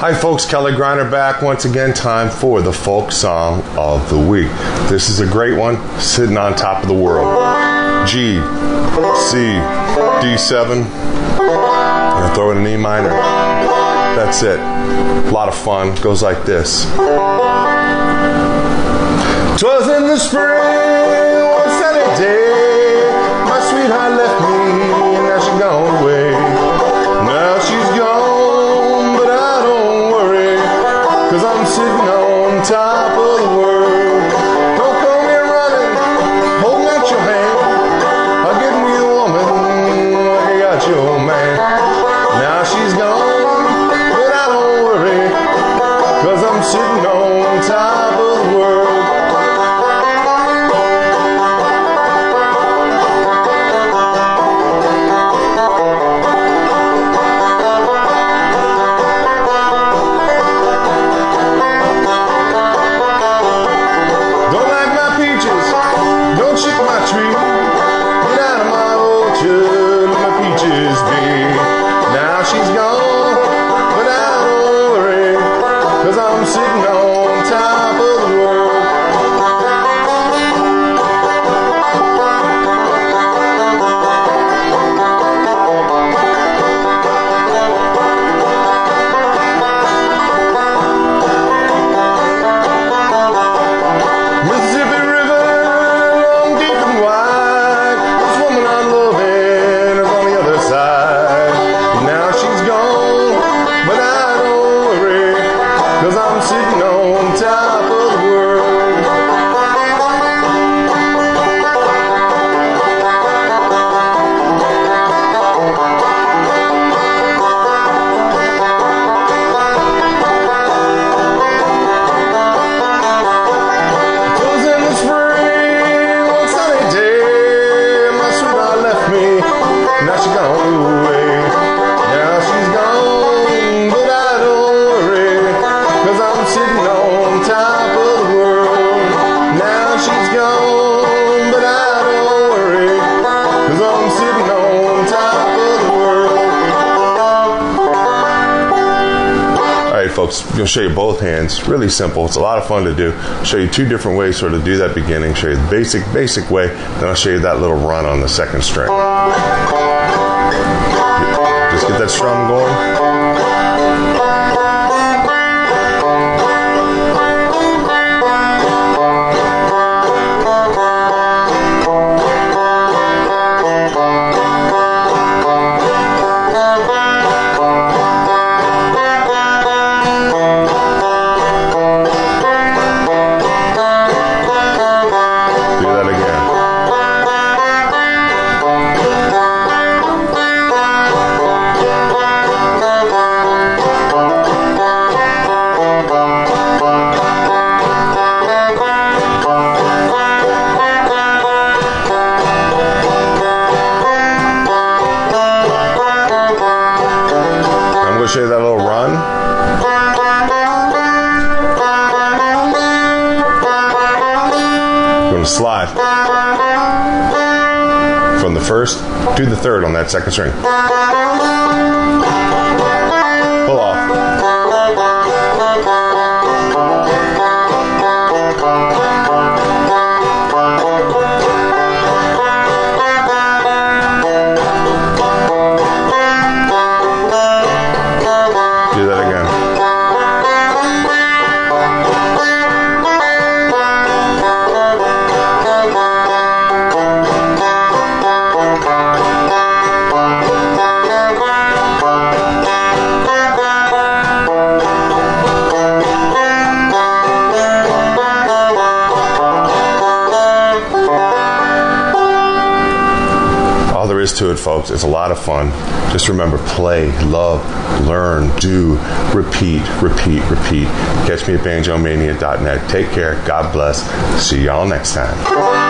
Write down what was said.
Hi folks, Kelly Griner back once again. Time for the folk song of the week. This is a great one, Sitting on Top of the World. G, C, D7. I'm gonna throw in an E minor. That's it. A lot of fun. Goes like this. 'Twas in the spring, one sunny day, my sweetheart left me, and now she's gone away. Now she's gone, but I don't worry, 'cause I'm sitting on top of the world. Don't come here running, holding out your hand. I'll give me a woman like I got your man. Now she's gone, but I don't worry, 'cause I'm sitting on top of the world. Folks, I'm going to show you both hands. Really simple. It's a lot of fun to do. I'll show you two different ways sort of do that beginning. Show you the basic way. Then I'll show you that little run on the second string. Just get that strum going. Show you that little run. We're going to slide from the first to the third on that second string. Pull off. Do that again. All there is to it, folks. It's a lot of fun. Just remember, play, love, learn, do, repeat, repeat, repeat. Catch me at banjomania.net. Take care. God bless. See y'all next time.